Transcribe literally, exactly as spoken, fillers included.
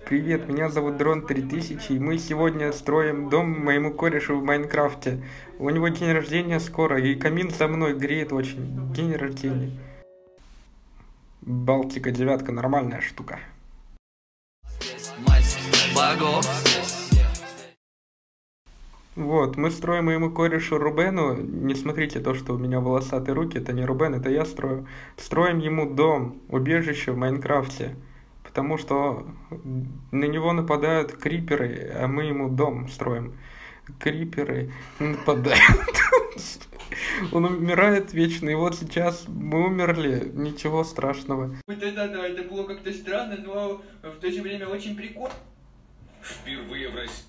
Привет, меня зовут Дрон три тысячи, и мы сегодня строим дом моему корешу в Майнкрафте. У него день рождения скоро, и камин за мной греет очень. День рождения. Балтика девятка, нормальная штука. Вот, мы строим моему корешу Рубену. Не смотрите то, что у меня волосатые руки, это не Рубен, это я строю. Строим ему дом, убежище в Майнкрафте. Потому что на него нападают криперы, а мы ему дом строим. Криперы нападают. Он умирает вечно, и вот сейчас мы умерли, ничего страшного. Да-да-да, это было как-то странно, но в то же время очень прикольно. Впервые в России.